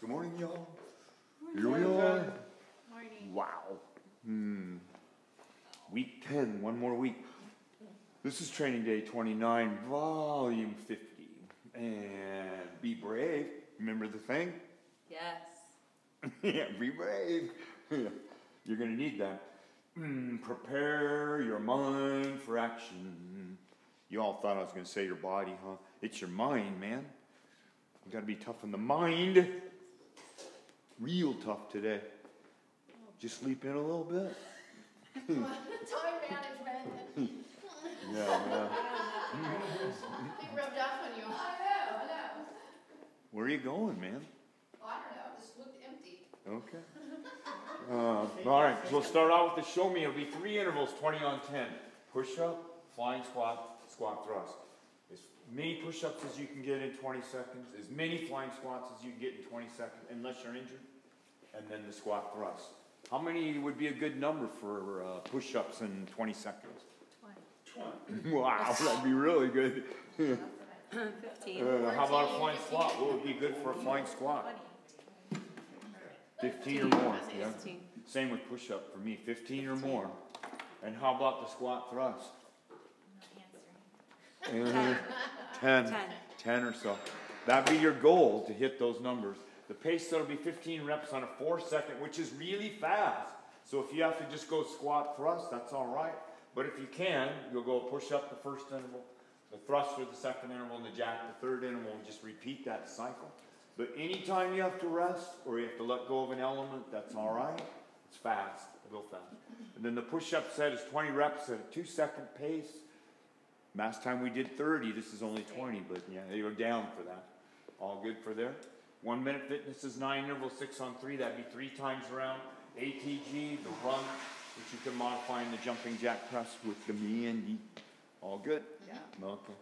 morning, y'all. Here we are. Morning. Wow. Week 10, one more week. This is training day 29, volume 50. And be brave. Remember the thing? Yes. Yeah, be brave. You're going to need that. Prepare your mind for action. You all thought I was going to say your body, huh? It's your mind, man. You got to be tough in the mind. Real tough today. Just sleep in a little bit. Time management. Yeah. He rubbed off on you. I know. Where are you going, man? Oh, I don't know. It just looked empty. Okay. All right, so we'll start out with the show me. It'll be 3 intervals, 20 on 10. Push-up, flying squat, squat thrust. As many push-ups as you can get in 20 seconds, as many flying squats as you can get in 20 seconds, unless you're injured, and then the squat thrust. How many would be a good number for push-ups in 20 seconds? 20. Wow, that'd be really good. 15. How about a flying squat? What would be good for a flying squat? 15 or more. Yeah. 15. Same with push-up for me, 15 or more. And how about the squat thrust? 10 or so. That'd be your goal, to hit those numbers. The pace that'll be 15 reps on a 4-second, which is really fast. So if you have to just go squat thrust, that's all right. But if you can, you'll go push up the first interval, the thrust for the second interval, and the jack the third interval, and just repeat that cycle. But anytime you have to rest or you have to let go of an element, that's all right. It's fast, real fast. And then the push-up set is 20 reps at a 2-second pace. Last time we did 30, this is only 20, but yeah, they were down for that. All good for there. 1 minute fitness is 9 intervals, 6 on 3. That'd be 3 times around. ATG, the run, which you can modify in the jumping jack press with the me and the. All good? Yeah. Okay.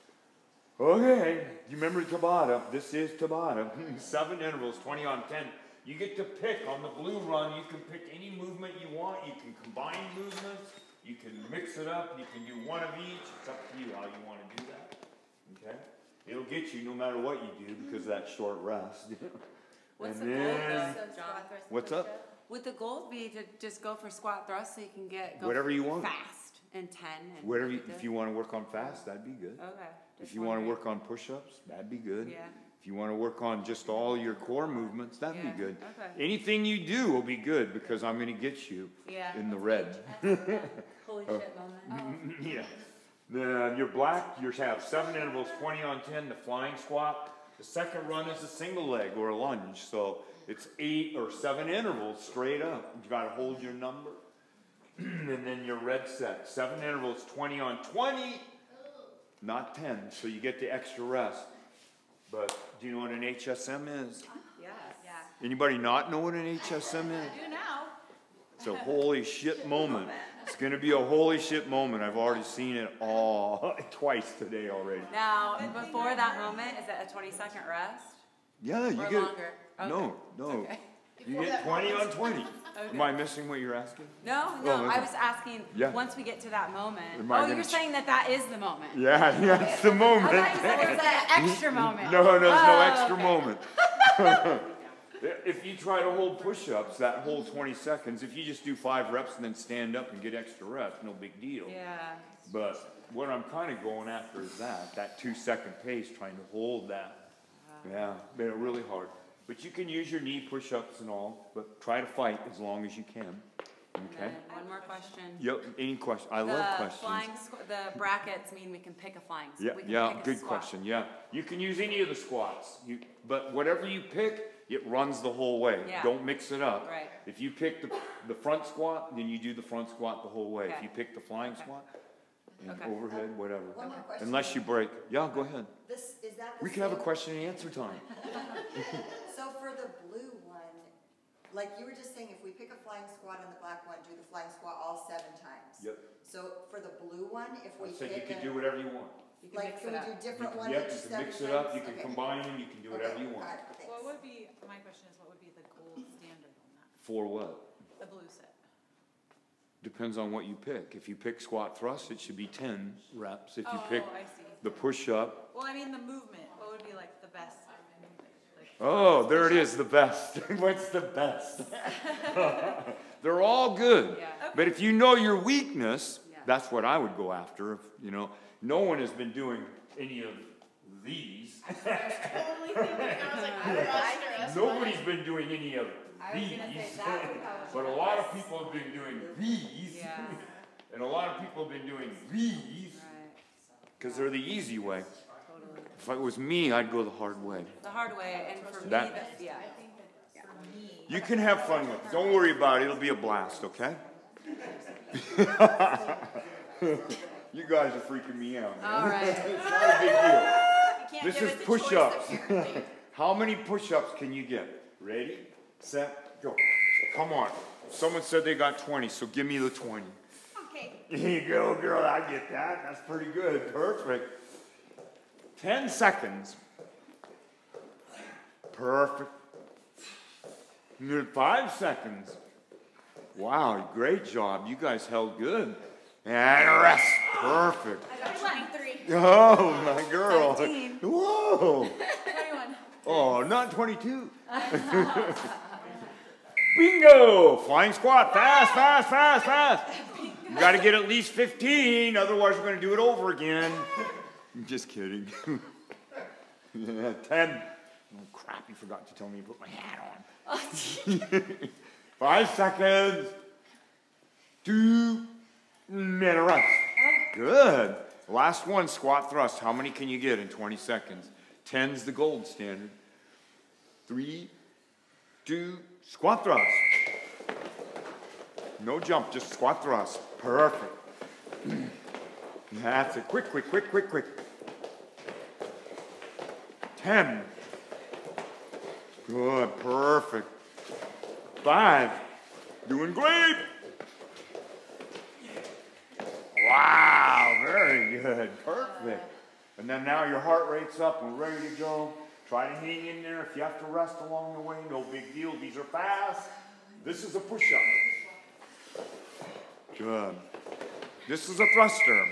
Okay, you remember Tabata? This is Tabata. 7 intervals, 20 on 10. You get to pick on the blue run. You can pick any movement you want. You can combine movements. You can mix it up. You can do one of each. It's up to you how you want to do that. Okay? It'll get you no matter what you do because of that short rest. What's and the then, goal, John? What's up? Would the goal be to just go for squat thrust so you can go whatever you want. fast and 10? And Whatever if you want to work on fast, that'd be good. Okay. If you want to work on push-ups, that'd be good. Yeah. If you want to work on just all your core movements, that'd be good. Okay. Anything you do will be good because I'm going to get you in the red. Holy shit moment. Yeah. Your black, you have 7 intervals, 20 on 10, the flying squat. The second run is a single leg or a lunge. So it's 8 or 7 intervals straight up. You got to hold your number. And then your red set, 7 intervals, 20 on 20, not 10. So you get the extra rest. But do you know what an HSM is? Yes. Yeah. Anybody not know what an HSM is? I do now. It's a holy shit moment. It's going to be a holy shit moment. I've already seen it all twice today already. Now, before that moment, is it a 20-second rest? Yeah, you or get longer? Okay. No. Okay. You get 20 on 20. Okay. Am I missing what you're asking? No, Oh, okay. I was asking, once we get to that moment. You're saying that is the moment. Yeah, it's the moment. I thought you said it was an extra moment. No, there's no extra okay. moment. If you try to hold push-ups, that whole 20 seconds, if you just do 5 reps and then stand up and get extra rest, no big deal. Yeah. But what I'm kind of going after is that 2-second pace, trying to hold that. Yeah, made it really hard. But you can use your knee push-ups and all, but try to fight as long as you can. Okay? One more question. Yep, any question? I love questions. The brackets mean we can pick a flying squat. Yeah, good question. Yeah, you can use any of the squats, but whatever you pick, it runs the whole way. Yeah. Don't mix it up. Right. If you pick the front squat, then you do the front squat the whole way. Okay. If you pick the flying squat, and overhead, whatever. One more question. Unless you break. Yeah, go ahead. We can have a same- question and answer time. So for the blue one, like you were just saying, if we pick a flying squat on the black one, do the flying squat all 7 times. Yep. So for the blue one, if we I said you pick can do whatever you want. You can like, mix can it we up. do different ones Yep, each you can 7 mix it up, times? you can Okay. combine them, you can do whatever you want. Got it, thanks. What would be, my question is, what would be the gold standard on that? For what? The blue set. Depends on what you pick. If you pick squat thrust, it should be 10 reps. If you pick I see. the push-up, Well, I mean, the movement, what would be like the best, like Oh, there it is, the best. What's the best? They're all good. Yeah. But if you know your weakness, Yeah. that's what I would go after. If, you know, no one has been doing any of these. I was totally thinking, I was like, I Nobody's been doing any of I was these. gonna say that would probably. But a lot of people have been doing these. Yeah. And a lot of people have been doing these. Right. Because they're the easy way. Totally. If it was me, I'd go the hard way. The hard way, and for me, That- that's, yeah. You can have fun with it. Don't worry about it. It'll be a blast, okay? You guys are freaking me out, man. All right. It's not a big deal. You can't This give is it the choice push-ups. apparently. How many push-ups can you get? Ready, set, go. Come on. Someone said they got 20, so give me the 20. Okay. Here you go, girl. I get that. That's pretty good. Perfect. 10 seconds. Perfect. 5 seconds. Wow, great job. You guys held good. And rest. Perfect. I got 23. Oh, my girl. 17. Whoa. 21. Oh, not 22. Bingo! Flying squat. Fast, fast, fast, fast. You got to get at least 15, otherwise we're going to do it over again. I'm just kidding. 10. Oh, crap, you forgot to tell me to put my hat on. 5 seconds. 2 minute rest. Good. Last one, squat thrust. How many can you get in 20 seconds? 10's the gold standard. 3, 2, squat thrust. No jump, just squat thrust. Perfect. That's it. Quick, quick, quick, quick, quick. 10. Good, perfect. 5. Doing great. Wow, very good. Perfect. And then now your heart rate's up and ready to go. Try to hang in there. If you have to rest along the way, no big deal. These are fast. This is a push-up. Good. This is a thruster.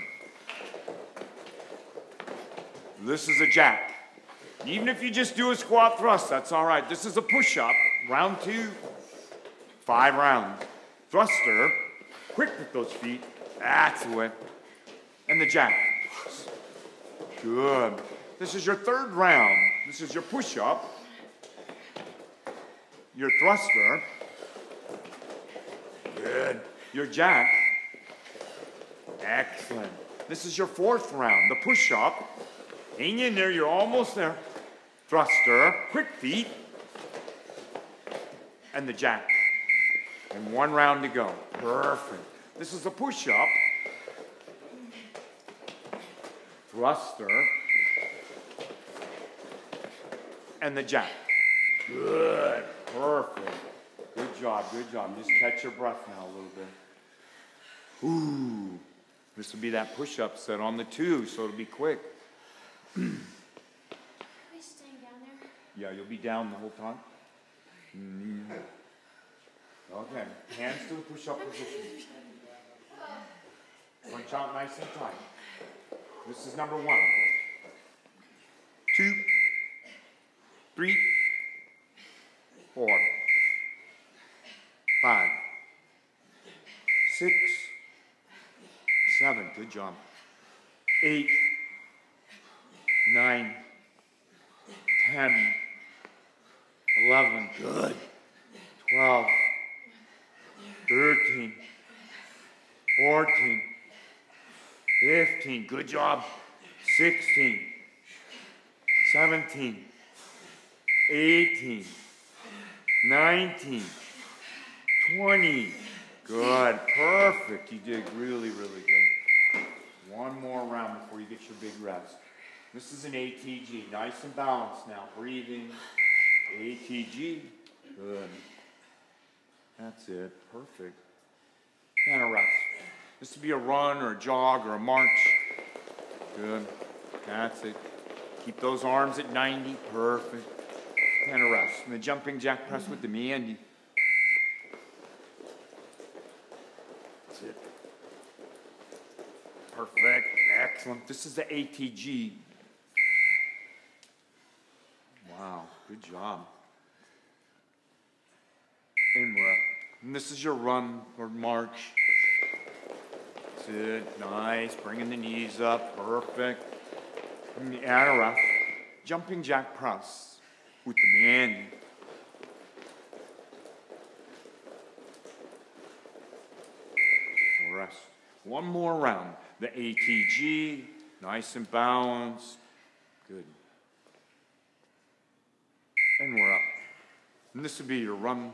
This is a jack. Even if you just do a squat thrust, that's all right. This is a push-up. Round 2. 5 rounds. Thruster. Quick with those feet. That's the way. And the jack. Good. This is your 3rd round. This is your push-up. Your thruster. Good. Your jack. Excellent. This is your 4th round. The push-up. Hang in there. You're almost there. Thruster. Quick feet. And the jack. And 1 round to go. Perfect. This is a push-up. Thruster. And the jack. Good. Perfect. Good job, good job. Just catch your breath now a little bit. Ooh. This will be that push-up set on the 2, so it'll be quick. Are we staying down there? Yeah, you'll be down the whole time. Okay, hands to the push-up position. Punch out nice and tight. This is number 1. 2, 3, 4, 5, 6, 7. Good job. 8, 9, 10, 11. Good. 12, 13, 14, 15. Good job. 16, 17, 18, 19, 20. Good. Perfect. You did really, really good. 1 more round before you get your big rest. This is an ATG. Nice and balanced now. Breathing. ATG. Good. That's it. Perfect. And a rest. This would be a run or a jog or a march. Good. That's it. Keep those arms at 90. Perfect. And a rest. And the jumping jack press with the Andy. That's it. Perfect. Excellent. This is the ATG. Wow, good job. And we're up. And this is your run or march. That's it. Nice. Bringing the knees up. Perfect. And a rest. Jumping jack press with the man. Rest. One more round. The ATG. Nice and balanced. Good. And we're up. And this would be your run,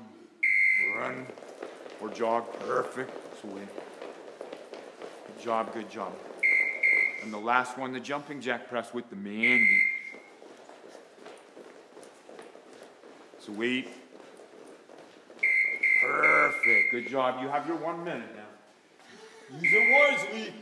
or jog. Perfect. Sweet. Good job, good job. And the last one, the jumping jack press with the Mandy. Sweet. Perfect. Good job. You have your 1 minute now. Use it wisely.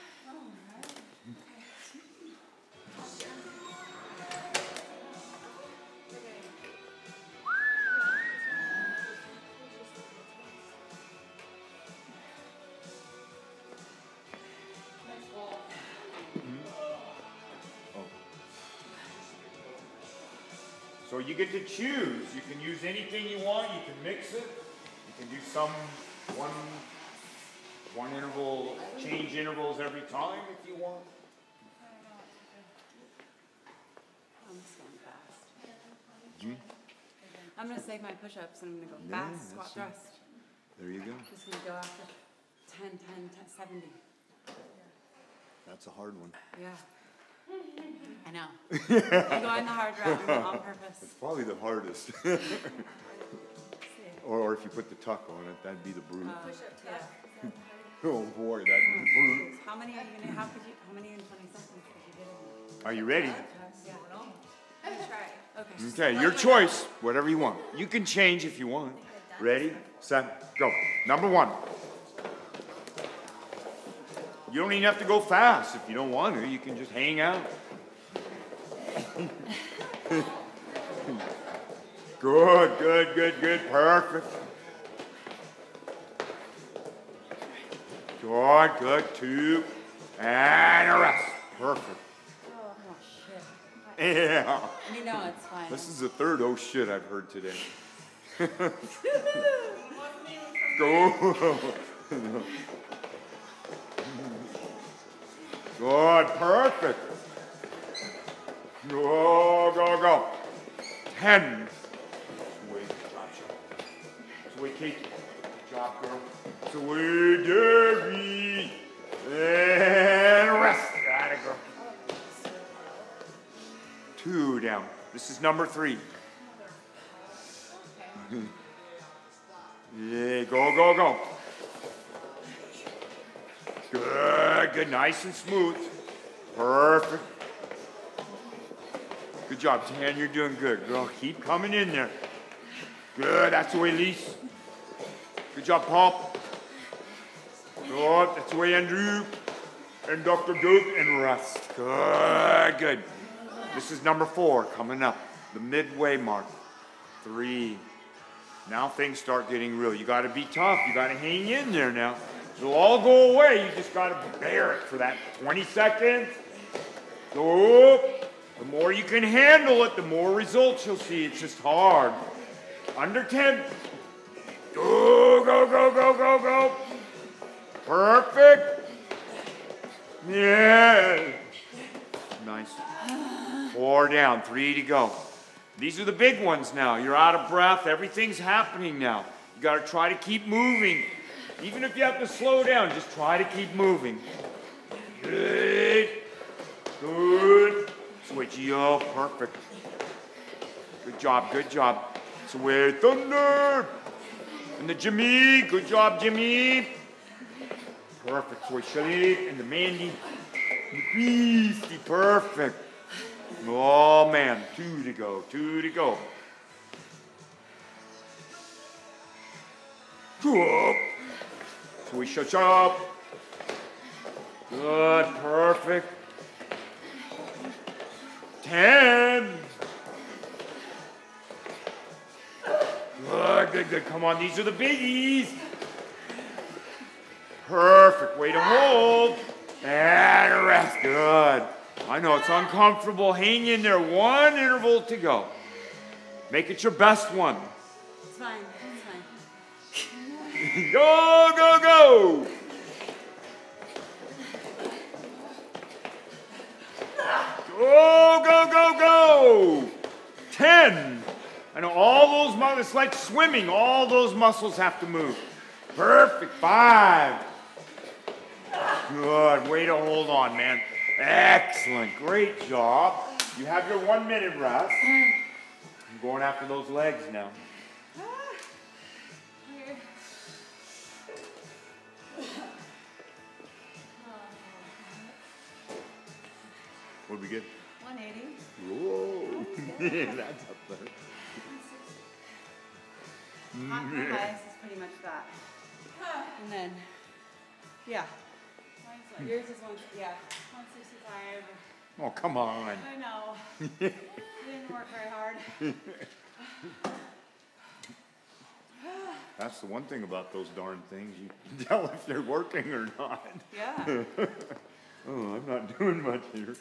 So you get to choose. You can use anything you want. You can mix it. You can do some one interval, change intervals every time if you want. I'm just going fast. I'm going to save my push-ups and I'm going to go fast, squat thrust. There you go. Just going to go after 10, 10, 70. That's a hard one. Yeah. I know. I'm going the hard route on purpose. It's probably the hardest. or if you put the tuck on it, that'd be the brute. Yeah. Oh boy, that'd be the brute. How many are you gonna? How many in 20 seconds could you get in? Are you ready? Yeah. Try. Okay, your choice. Whatever you want. You can change if you want. Ready, set, go. Number 1. You don't even have to go fast if you don't want to. You can just hang out. Good, good, good, good. Perfect. Good, good. 2. And a rest. Perfect. Oh shit. Yeah. You know it's fine. This is the 3rd oh shit I've heard today. Go. Good, perfect. Go, go, go. 10. Sweet, sweet, Kate. Good job, girl. Sweet, Debbie. And rest. Got it, girl. 2 down. This is number 3. Yeah, go, go, go. Good, good, nice and smooth. Perfect. Good job, Tan, you're doing good. Girl, keep coming in there. Good, that's the way, Lise. Good job, Paul. Good, that's the way, Andrew. And Dr. Duke, and rest. Good, good. This is number 4, coming up. The midway mark. 3. Now things start getting real. You gotta be tough, you gotta hang in there now. It'll all go away. You just got to bear it for that 20 seconds. So, the more you can handle it, the more results you'll see. It's just hard. Under 10. Go, go, go, go, go, go. Perfect. Yeah. Nice. 4 down, 3 to go. These are the big ones now. You're out of breath. Everything's happening now. You got to try to keep moving. Even if you have to slow down, just try to keep moving. Good. Good. Switch you up. Perfect. Good job. Good job. Sway Thunder. And the Jimmy. Good job, Jimmy. Perfect. Sway Shalip and the Mandy. And the Beastie. Perfect. Oh, man. 2 to go. 2 to go. Good. We shut up. Good, perfect. 10. Good, good, good. Come on, these are the biggies. Perfect. Way to hold. And rest. Good. I know it's uncomfortable. Hang in there. 1 interval to go. Make it your best one. It's fine. It's fine. Go, go, go. Go, go, go, go. 10. I know all those muscles, it's like swimming. All those muscles have to move. Perfect. 5. Good. Way to hold on, man. Excellent. Great job. You have your 1 minute rest. I'm going after those legs now. What did we get? 180. Whoa. That's up there. My highest is pretty much that. And then, yeah. Yours is 165. Oh, come on. I know. I didn't work very hard. That's the one thing about those darn things. You can tell if they're working or not. Yeah. Oh, I'm not doing much here.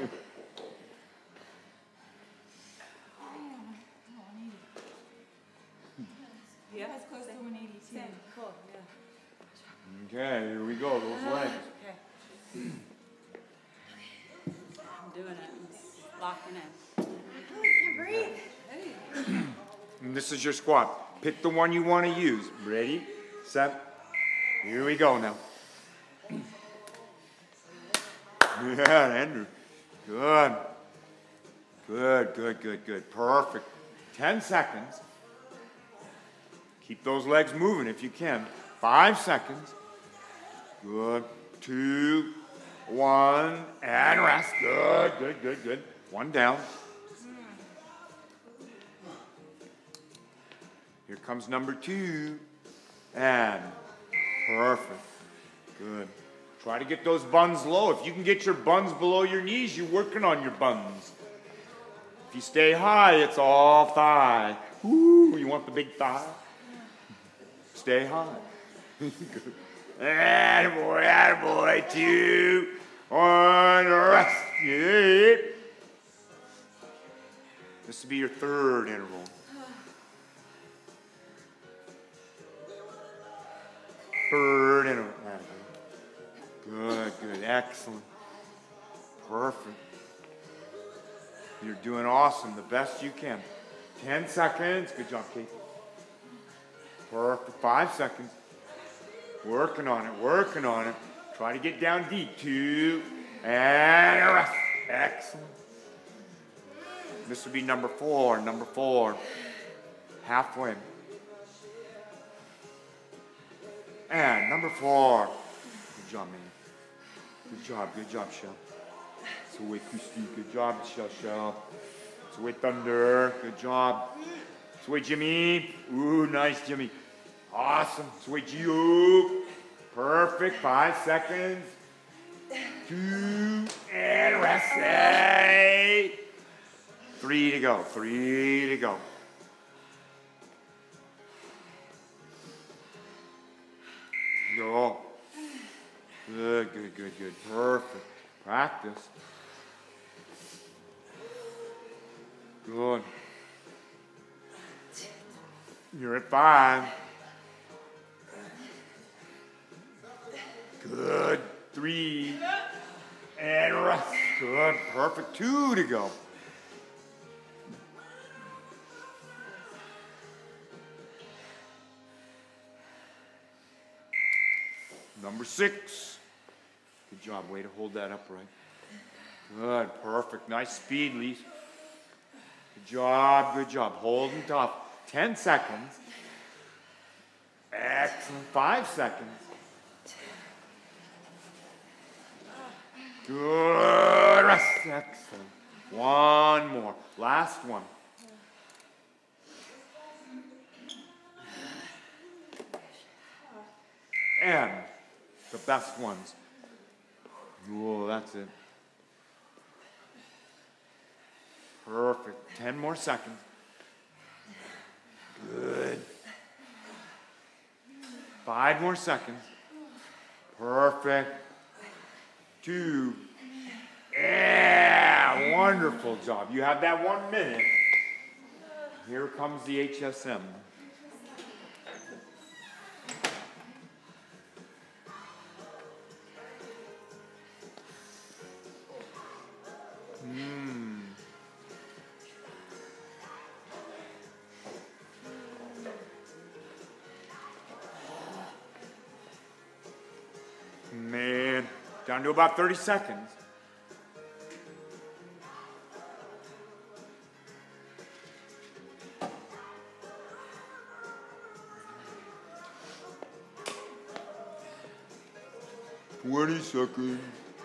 Yeah. That's close to 180 too. Same. Cool. Yeah. Okay, here we go. Those legs. Okay. I'm doing it. I'm just locking in. Oh, I can't breathe. Hey. And this is your squat. Pick the one you want to use. Ready, set, here we go now. Yeah, Andrew. Good. Good, good, good, good. Perfect. 10 seconds. Keep those legs moving if you can. 5 seconds. Good. 2, 1, and rest. Good, good, good, good. 1 down. Here comes number 2. And perfect. Good. Try to get those buns low. If you can get your buns below your knees, you're working on your buns. If you stay high, it's all thigh. Woo, you want the big thigh? Stay high. Good. Attaboy, attaboy. 2, 1, rest. Good. This will be your 3rd interval. Third interval. Good, good, excellent. Perfect. You're doing awesome, the best you can. 10 seconds. Good job, Kate. Perfect. 5 seconds. Working on it, working on it. Try to get down deep. 2, and rest. Excellent. This would be number 4, number 4. Halfway. And number 4. Good job, man. Good job, Shell. Sweet Christy, good job, Shell. Sweet Thunder, good job. Sweet Jimmy, ooh, nice Jimmy. Awesome, sweet Gio. Perfect, 5 seconds. 2, and rest. 3 to go, 3 to go. Go. Good, good, good, good. Perfect. Practice. Good. You're at 5. Good. 3. And rest. Good. Perfect. 2 to go. Number 6. Good job. Way to hold that upright. Good. Perfect. Nice speed, Lise. Good job. Good job. Holding tough. 10 seconds. Excellent. 5 seconds. Good. Rest. Excellent. 1 more. Last one. And the best ones. Whoa, that's it. Perfect. 10 more seconds. Good. 5 more seconds. Perfect. 2. Yeah, wonderful job. You have that 1 minute. Here comes the HSM. Man, down to about 30 seconds. Seconds.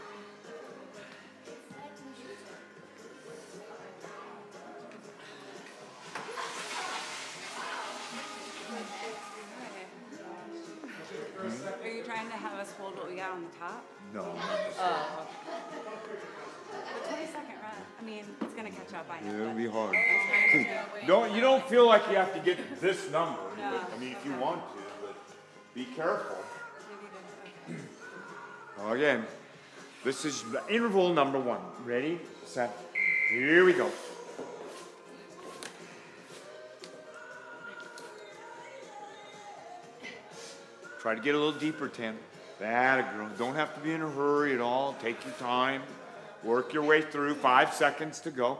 Are you trying to have us hold what we got on the top? No. Oh. The 20-second run. I mean, it's gonna catch up. I know. It'll be hard. But You don't feel like you have to get this number. No. But, I mean, if you want to, but be careful. maybe Again, this is interval number 1. Ready, set, here we go. Try to get a little deeper, Tim. That, girl. Don't have to be in a hurry at all. Take your time. Work your way through. 5 seconds to go.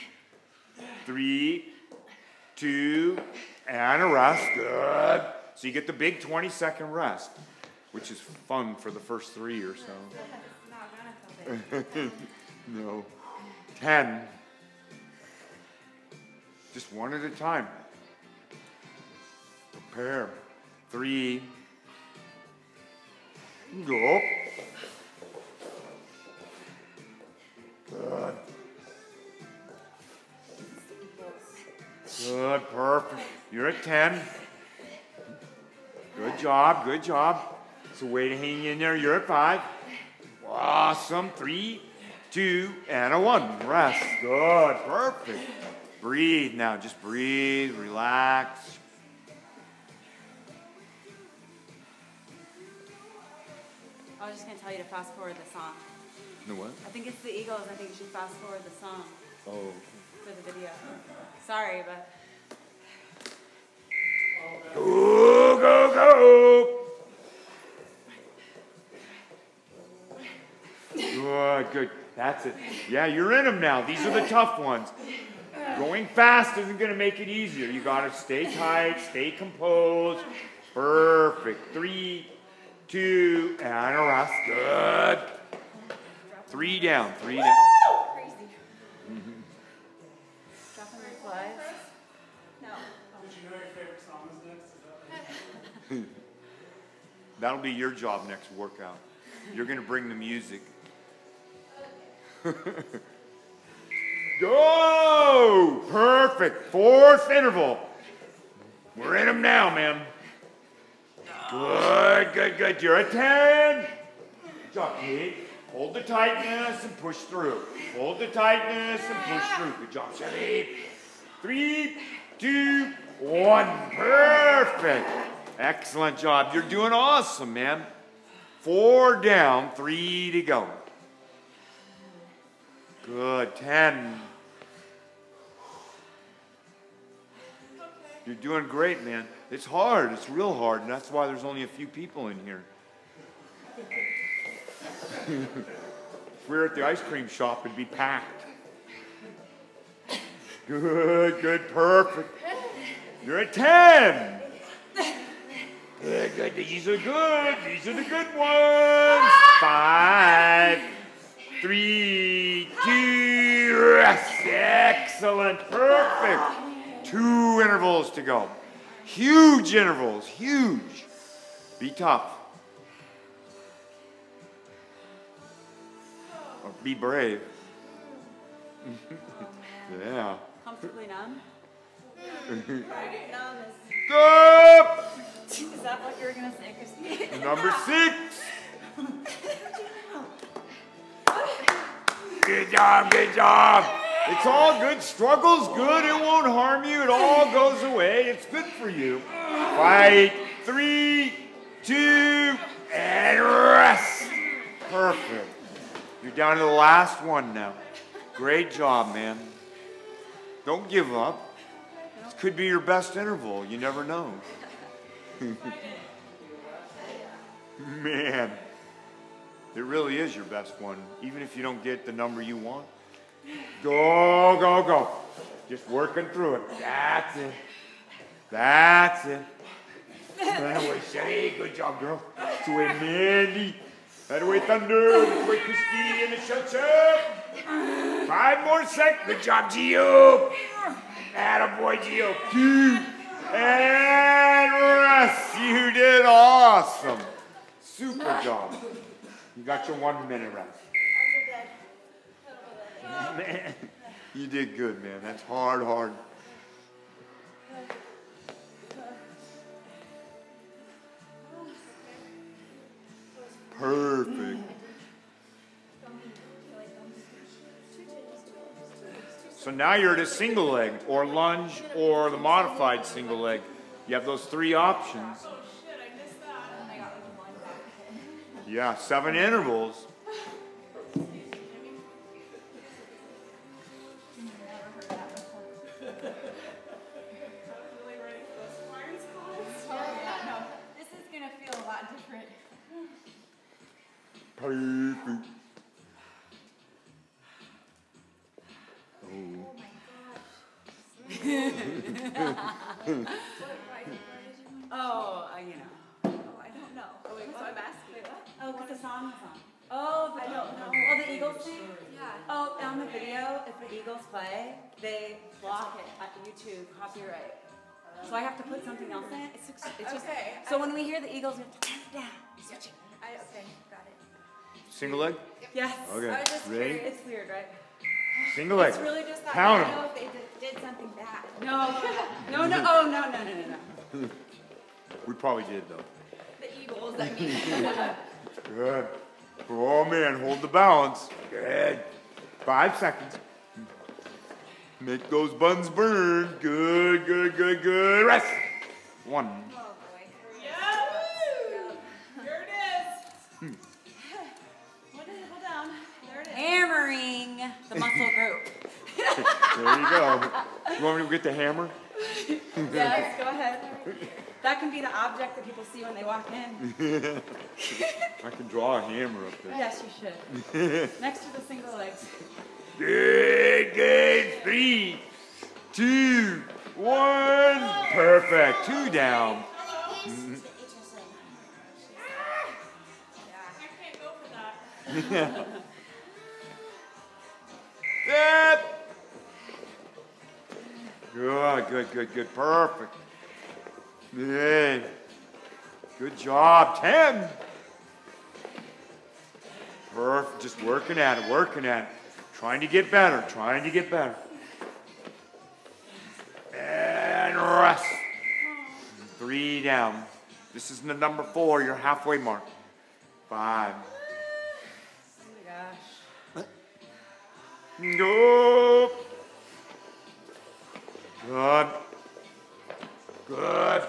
3, 2, and a rest. Good. So you get the big 20-second rest, which is fun for the first 3 or so. No. 10. Just one at a time. Prepare. 3. Go. Good. Good, perfect. You're at 10. Good job, good job. It's a way to hang in there. You're at 5. Awesome. 3, 2, and a 1. Rest. Good, perfect. Breathe now. Just breathe, relax. I was just gonna tell you to fast forward the song. The what? I think it's the Eagles. I think you should fast forward the song Oh. for the video. Sorry, but Go, go, go. Good, good. That's it. Yeah, you're in them now. These are the tough ones. Going fast isn't going to make it easier. You got to stay tight, stay composed. Perfect. 3, 2, and a rest. Good. 3 down, 3 down. crazy. Dropping my flies. No. Did you know your favorite song is next? That'll be your job next workout. You're going to bring the music. Go! Perfect. 4th interval. We're in them now, man. Good, good, good. You're at 10. Good job, Kate. Hold the tightness and push through. Hold the tightness and push through. Good job, Shelly. 3, 2, 1. Perfect. Excellent job. You're doing awesome, man. 4 down, 3 to go. Good. 10. You're doing great, man. It's hard. It's real hard, and that's why there's only a few people in here. If we were at the ice cream shop, it'd be packed. Good, good, perfect. You're at 10. Good, good. These are good. These are the good ones. 5, 3, 2, rest. Excellent. Perfect. 2 intervals to go. Huge intervals. Huge. Be tough. Or be brave. Yeah. Comfortably numb. Go! Is that what you were gonna say, Christy? Number 6. Good job, good job. It's all good. Struggle's good. It won't harm you. It all goes away. It's good for you. Fight. 3, 2, and rest. Perfect. You're down to the last one now. Great job, man. Don't give up. Could be your best interval. You never know. Man, it really is your best one, even if you don't get the number you want. Go, go, go. Just working through it. That's it. That's it. That way, Shetty. Good job, girl. That's the way, Mandy. That way, Thunder. That way, Christine in the shut. 5 more seconds. Good job, Gio. Attaboy, Gio. 2. And rest. You did awesome. Super job. You got your 1 minute rest. Man, you did good, man. That's hard, hard. Perfect. So now you're at a single leg, or lunge, or the modified single leg. You have those 3 options. Yeah, 7 intervals. This is gonna feel a lot different. Perfect. You know. Oh, I don't know. Oh, wait, so I'm asking. Wait, what? Oh, because the song was on. Oh, I don't know. Oh, the Eagles thing? Yeah. Oh, on the video, if the Eagles play, they block it at YouTube, copyright. So I have to put something else in it. It's just, Okay. so when we hear the Eagles, we have to turn it down. Switch it. Okay, got it. Single leg? Yes. Okay. I was just Ready? curious. It's weird, right? Single leg. It's really just that Count I 'em. don't know if they did something bad. No. No, no. Oh, no. We probably did, though. The Eagles, I mean. Good. Oh, man, hold the balance. Good. 5 seconds. Make those buns burn. Good, good, good, good. Rest. 1. Oh, boy. Here it is. Hold down. There it is. Hammering the muscle group. There you go. You want me to get the hammer? Yes, go ahead. That can be the object that people see when they walk in. I can draw a hammer up there. Yes, you should. Next to the single legs. Good, good. 3, 2, 1. Perfect. 2 down. I can't go for that. Yep. Good, good, good, good. Perfect. Yay. Good job. 10. Perfect. Just working at it, working at it. Trying to get better, trying to get better. And rest. 3 down. This is the number 4, your halfway mark. 5. Oh my gosh. Go. Good. Good.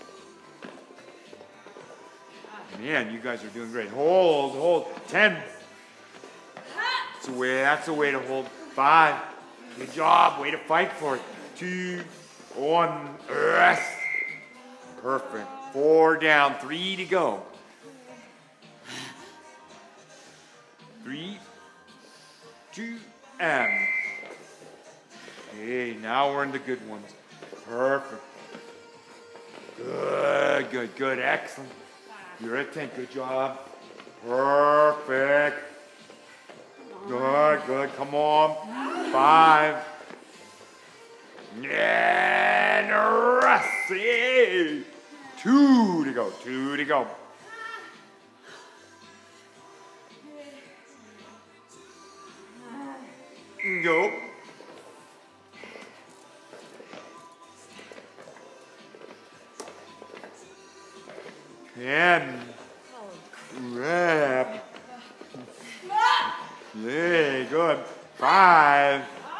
Man, you guys are doing great. Hold, hold. 10. That's a way to hold. 5. Good job. Way to fight for it. 2, 1. Rest. Perfect. 4 down. 3 to go. 3, 2, and. Okay, now we're in the good ones. Perfect. Good, good, good. Excellent. You're at 10. Good job. Perfect. Good, good. Come on. 5. And rest. Yay. 2 to go. 2 to go. Go. And wrap. Yay, good. 5.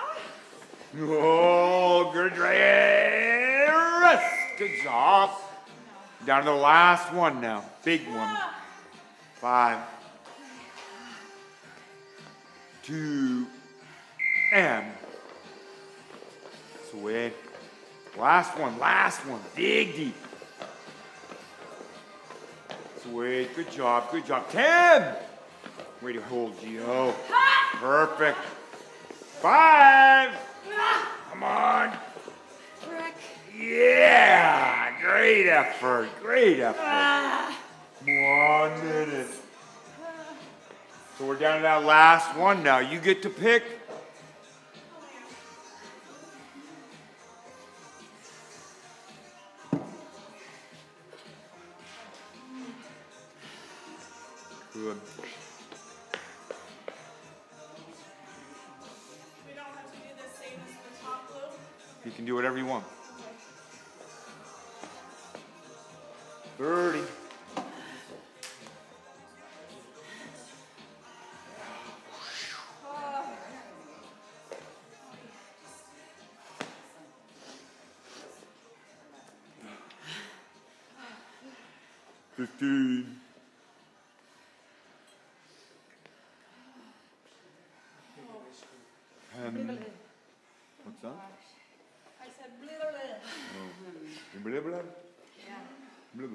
Oh, good. Rest. Good job. Down to the last one now. Big one. 5, 2, and swing. Last one. Dig deep. Sweet, good job. 10. Way to hold, Gio. Perfect. 5. Come on. Frick. Yeah, great effort. 1 minute. So we're down to that last one now. You get to pick. Good. We don't have to do the same as the top blue. You can do whatever you want. 30. Oh. 15. What's that? I said blue, blue. Blah, blah. Yeah. Blah,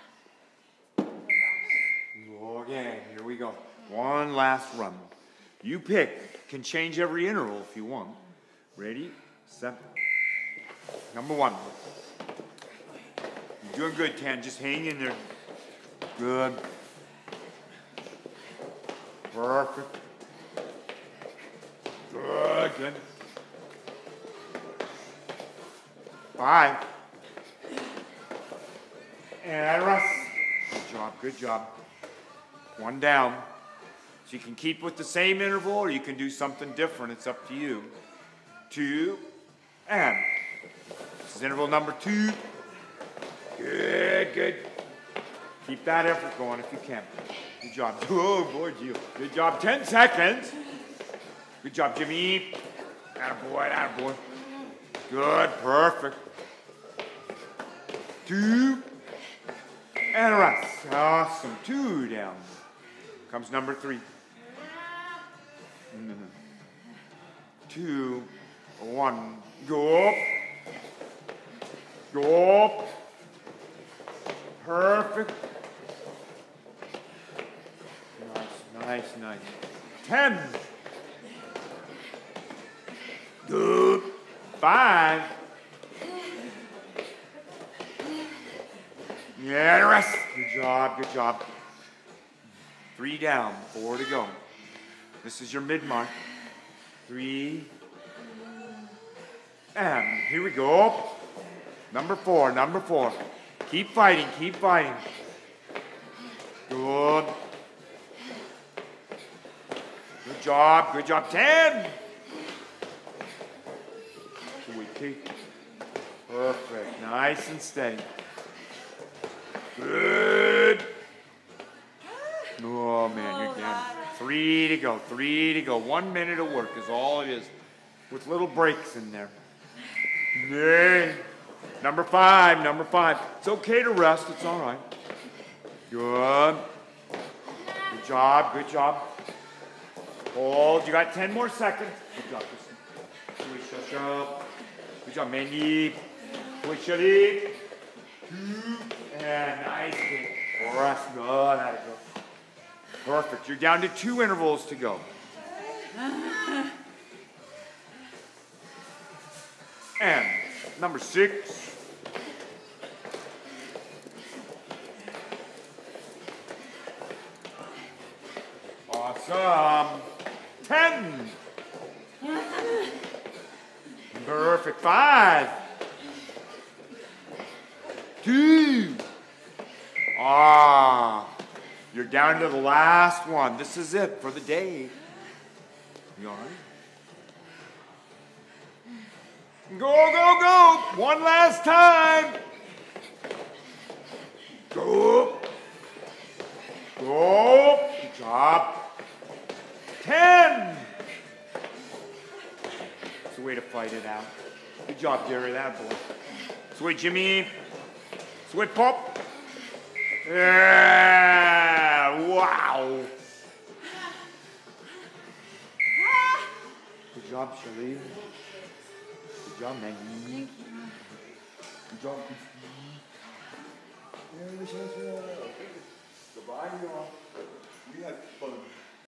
blah. Okay, here we go. One last run. You pick. Can change every interval if you want. Ready, set. Number 1. You're doing good, Tan. Just hang in there. Good. Perfect. Good. 5. And rest. Good job. 1 down. So you can keep with the same interval or you can do something different. It's up to you. 2. And. This is interval number 2. Good. Keep that effort going if you can. Good job. Oh, boy, Gio. Good job. 10 seconds. Good job, Jimmy. Attaboy. Good. Perfect. 2. And rest. Awesome. 2 down. Comes number 3. 2. 1. Go up. Perfect. Nice. 10. Good. 5. Yeah, rest. Good job. 3 down, 4 to go. This is your mid-mark. 3. And here we go. Number 4. Keep fighting. Good. Good job. 10. Sweet. Perfect. Nice and steady. Good. Oh, man, you're down. 3 to go. 1 minute of work is all it is, with little breaks in there. Yay. Number 5. It's okay to rest. It's all right. Good. Good job. Hold. You got 10 more seconds. Good job, Kristen. Good job, Mandy. Push it. 2. And nice kick. Rest. Good. Perfect. You're down to 2 intervals to go. And number 6. Awesome. 10. Perfect. 5. 2. You're down to the last one. This is it for the day. You all right? Go. 1 last time. Go. Good job. 10. It's a way to fight it out. Good job, Jerry. That boy. Sweet Jimmy. Sweet Pop. Yeah. Wow. Good job, Shalene. Good job, Maggie. jumping. Goodbye, y'all. We had fun.